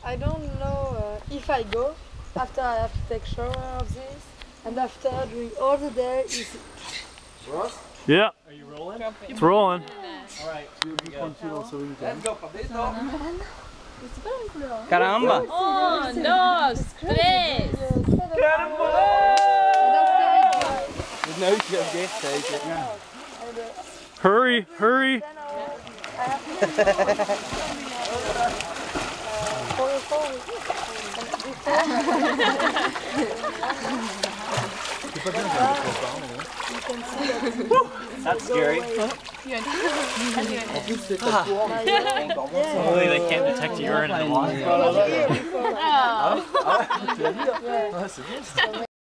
I don't know if I go after I have to take shower of this, and after during all the day is. Yeah. Are you rolling? It's rolling. All right. Let's go, Papito. Caramba! 1, 2, 3. There's no joke this stage. Hurry, hurry. That's scary. Hopefully they can't detect urine in the water. Oh.